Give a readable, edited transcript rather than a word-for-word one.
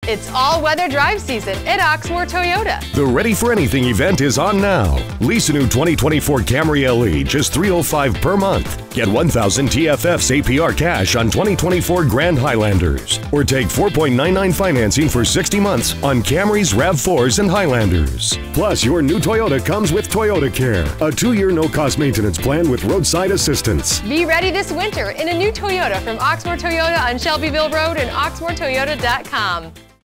It's all-weather drive season at Oxmoor Toyota. The Ready for Anything event is on now. Lease a new 2024 Camry LE, just $305 per month. Get 1,000 TFF's APR cash on 2024 Grand Highlanders. Or take 4.99 financing for 60 months on Camrys, RAV4s, and Highlanders. Plus, your new Toyota comes with Toyota Care, a 2-year no-cost maintenance plan with roadside assistance. Be ready this winter in a new Toyota from Oxmoor Toyota on Shelbyville Road and oxmoortoyota.com.